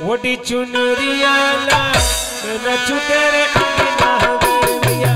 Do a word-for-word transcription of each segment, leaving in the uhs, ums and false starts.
वोटी चुनरिया ला नचू तेरे अंगना हवेलिया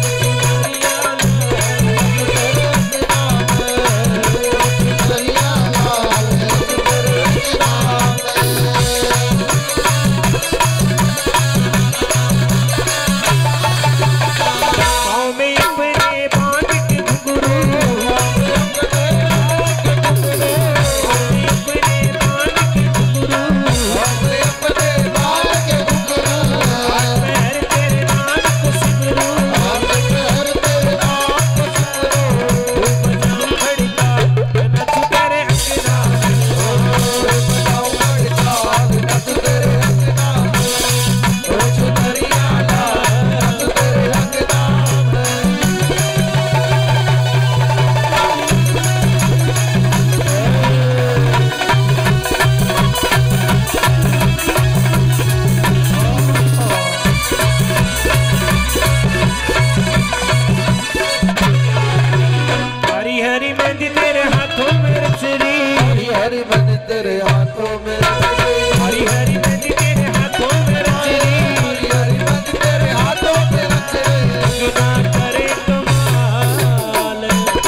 तेरे हाथों में हरी हरी मेहंदी तेरे हाथों में रचरी हरी हरी मेहंदी तेरे हाथों में रचरी गुना करे कमाल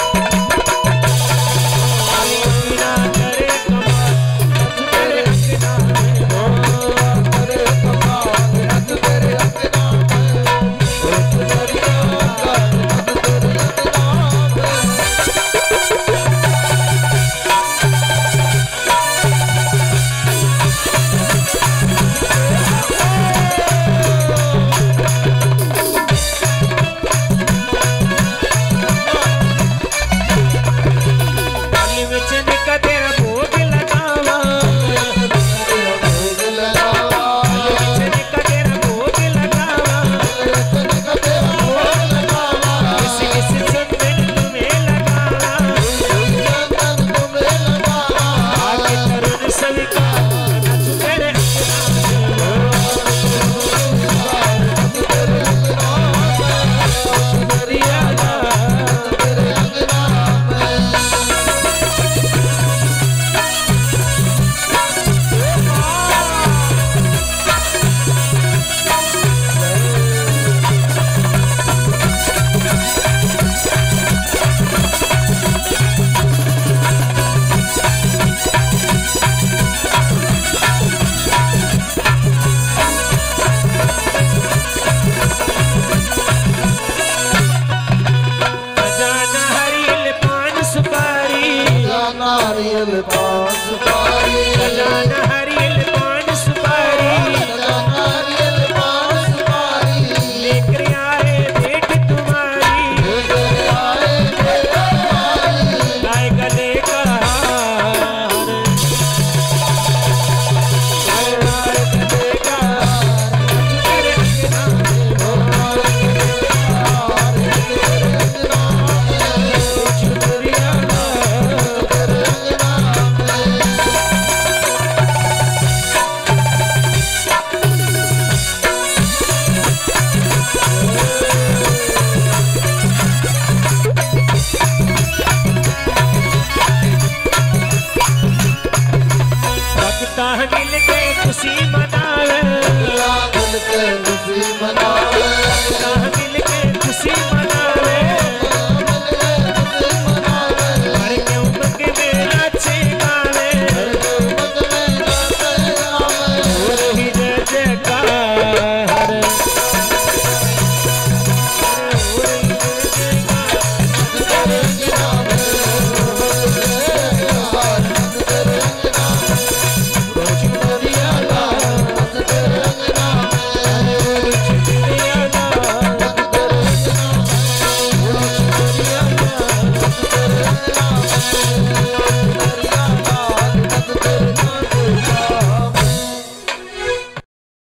गुना करे कमाल तेरे अंगना में करे कमाल रच तेरे अंगना में चुनरिया ला रच तेरे अंगना में नारियल पान सुपारी सजाना हरियल पान सुपारी सजाना हरियल पान सुपारी लेकर आए भेंट तुम्हारी लेकर आए भेंट तुम्हारी लाए गले का हार लाए गले का हार तेरे अंगना चुनरिया मिल के खुशी मनावे मिल के खुशी मनावे मिल के खुशी मनावे